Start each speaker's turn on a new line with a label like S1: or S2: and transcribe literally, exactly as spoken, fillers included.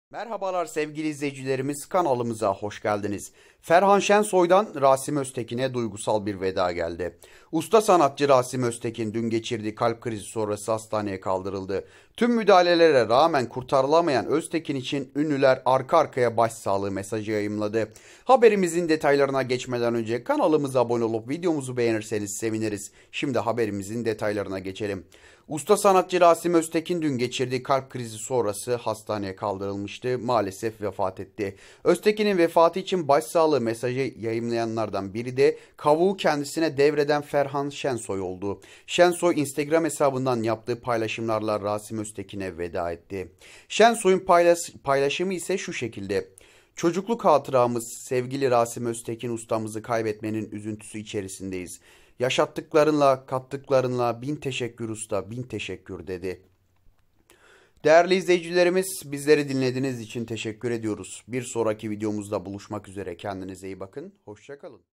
S1: Merhabalar sevgili izleyicilerimiz, kanalımıza hoş geldiniz. Ferhan Şensoy'dan Rasim Öztekin'e duygusal bir veda geldi. Usta sanatçı Rasim Öztekin dün geçirdiği kalp krizi sonrası hastaneye kaldırıldı. Tüm müdahalelere rağmen kurtarılamayan Öztekin için ünlüler arka arkaya başsağlığı mesajı yayımladı. Haberimizin detaylarına geçmeden önce kanalımıza abone olup videomuzu beğenirseniz seviniriz. Şimdi haberimizin detaylarına geçelim. Usta sanatçı Rasim Öztekin dün geçirdiği kalp krizi sonrası hastaneye kaldırılmıştı. Maalesef vefat etti. Öztekin'in vefatı için başsağlığı mesajı yayımlayanlardan biri de kavuğu kendisine devreden Ferhan Şensoy oldu. Şensoy Instagram hesabından yaptığı paylaşımlarla Rasim Öztekin'e veda etti. Şensoy'un paylaş paylaşımı ise şu şekilde: çocukluk hatıramız sevgili Rasim Öztekin ustamızı kaybetmenin üzüntüsü içerisindeyiz. Yaşattıklarınla, kattıklarınla bin teşekkür usta, bin teşekkür dedi. Değerli izleyicilerimiz, bizleri dinlediğiniz için teşekkür ediyoruz. Bir sonraki videomuzda buluşmak üzere. Kendinize iyi bakın. Hoşça kalın.